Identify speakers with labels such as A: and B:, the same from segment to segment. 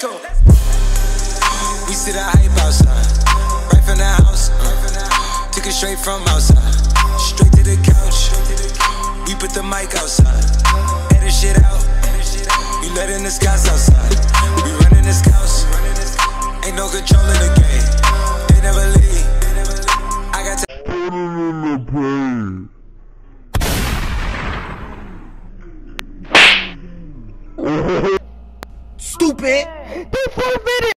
A: go. We see the hype outside, right from the house. Took it straight from outside, straight to the couch. We put the mic outside, edit shit out. We letting the scouts outside. We running the scouts. Ain't no control in the game. They never leave. I got to
B: stupid. They 4 minutes.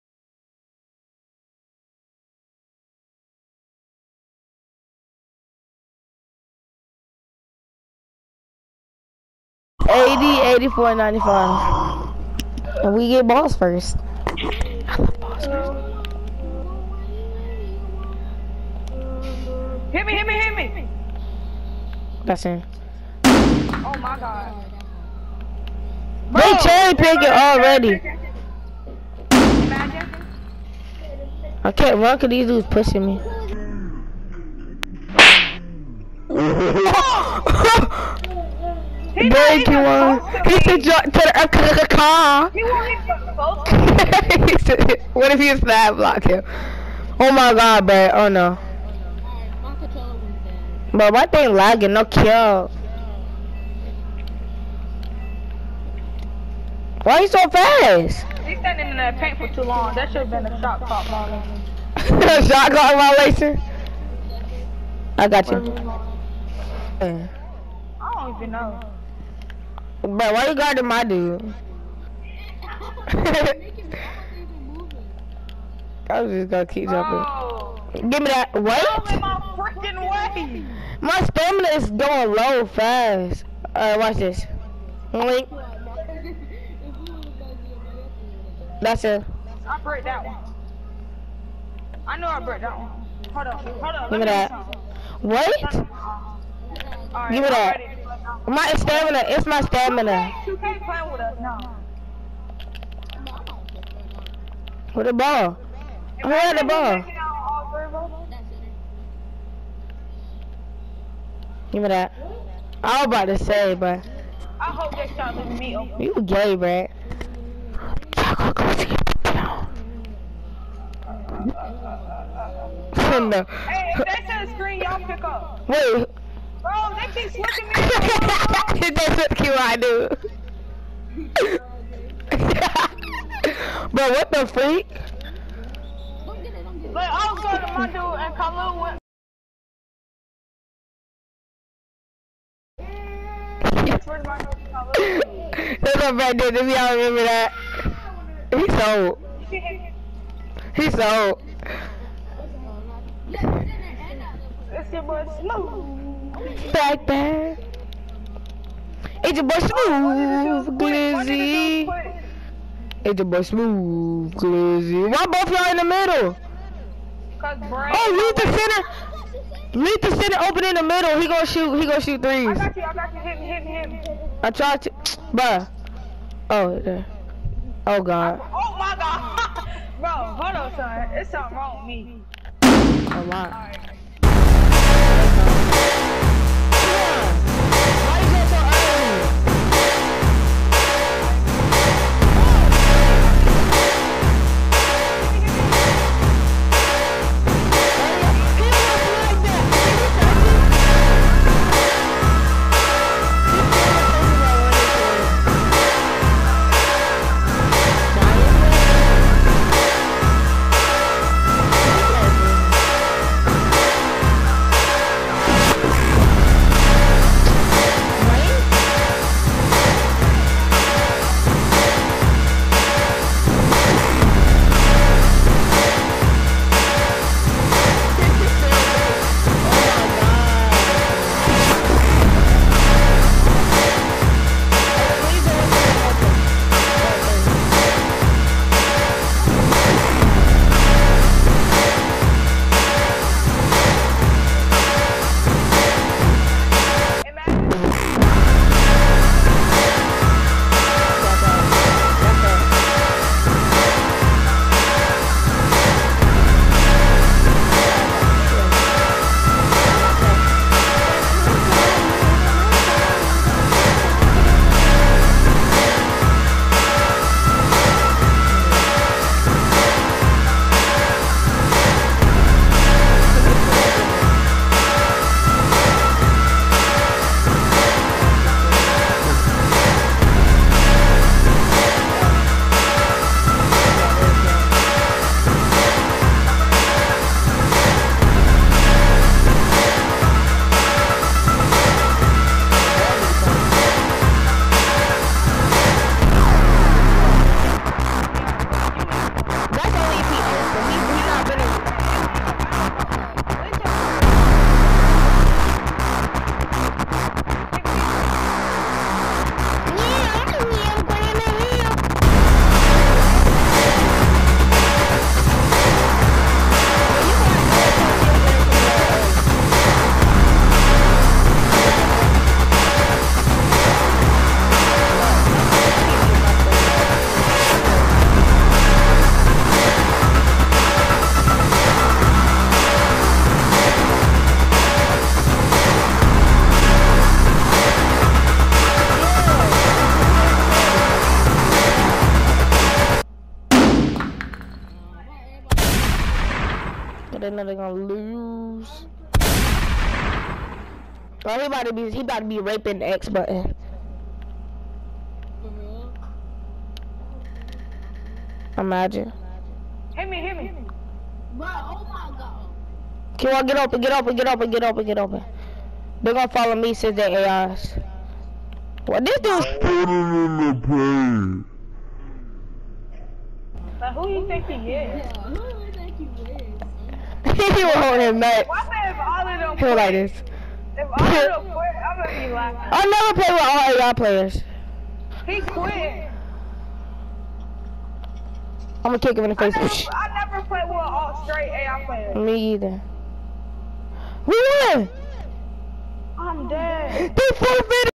B: $84.95. And we get balls first. I love balls first.
C: Hit me.
B: That's him.
C: Oh my god.
B: They cherry picking already.
C: Imagine.
B: I can't run because these dudes pushing me. Break you on. He said jump to the car.
C: He won't even close.
B: He said, what if you snap block him? Oh my god, bro. Oh no. Bro, my thing lagging, no kill. Why you so fast?
C: He's standing in that paint for too long. That should have been a shot clock violation.
B: Shot clock violation? I got you.
C: I don't even know.
B: Bro, why you guarding my dude? I was just gonna keep jumping. Give me that. Wait.
C: Out of my freaking way.
B: My stamina is going low fast. Alright, watch this. Wait. That's it.
C: I break that one. I know I break that one. Hold up.
B: Give me that. Wait.
C: Right,
B: Give me that. My stamina. It's my stamina.
C: You can't play with us now.
B: With the ball. Who had the ball? Give me that. I was about to say, but
C: I hope they start leaving me open.
B: you gay, Brad. No.
C: Hey, if that's the screen, y'all pick up.
B: Wait.
C: Bro, they keep switching me.
B: That's what I do. Bro, what the freak?
C: But I was going to my dude and Kalu went.
B: That's what Brad did. If y'all remember that. He's old. He's old.
C: It's your boy Smooth.
B: Back there. It's your boy Smooth Glizzy. It's your boy Smooth Glizzy. Why both y'all in the middle? Oh, leave the center open in the middle. He gonna shoot threes.
C: I got you. Hit me.
B: I tried to, bruh. Oh, there. Oh god.
C: Oh my god. Bro, hold on, son. It's something wrong with me.
B: Oh my.
C: Alright.
B: Why you get so early? know they're gonna lose. Oh, he about to be raping the X button. Imagine.
C: Hit me.
D: Bro, oh my god.
B: Come on, get open. They're gonna follow me since they're AIs. What this dude?
C: Like, who you think he is?
D: Who do you think you is?
B: He was holding him back.
C: Why say if all of them
B: He was like this.
C: If all of them quit, I'm gonna be laughing.
B: I never play with all AI players.
C: He quit.
B: I'm gonna kick him in the face.
C: I never played with all straight AI players.
B: Me either. We won!
C: I'm dead.
B: They forfeited.